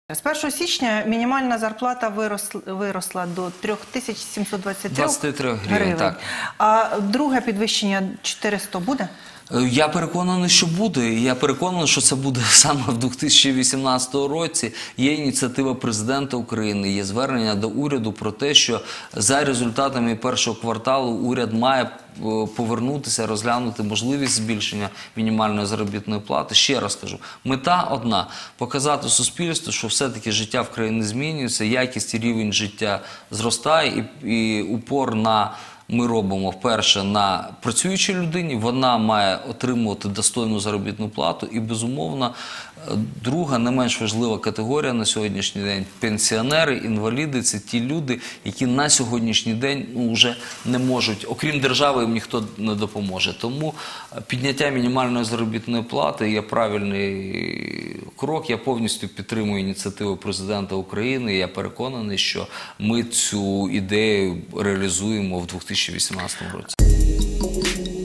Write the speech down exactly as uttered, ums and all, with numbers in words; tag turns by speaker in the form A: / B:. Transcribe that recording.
A: З першого січня мінімальна зарплата виросла, виросла до три тисячі сімсот двадцять три гривень.
B: Так.
A: А друге підвищення чотириста буде?
B: Я переконаний, що буде. Я переконаний, що це буде саме в дві тисячі вісімнадцятому році. Є ініціатива президента України, є звернення до уряду про те, що за результатами першого кварталу уряд має повернутися, розглянути можливість збільшення мінімальної заробітної плати. Ще раз кажу, мета одна – показати суспільству, що все-таки життя в країні змінюється, якість і рівень життя зростає, і, і упор на ми робимо, вперше, на працюючій людині, вона має отримувати достойну заробітну плату і, безумовно, друга, не менш важлива категорія на сьогоднішній день – пенсіонери, інваліди – це ті люди, які на сьогоднішній день ну, вже не можуть, окрім держави, їм ніхто не допоможе. Тому підняття мінімальної заробітної плати є правильний крок. Я повністю підтримую ініціативу президента України. Я переконаний, що ми цю ідею реалізуємо в дві тисячі вісімнадцятому році.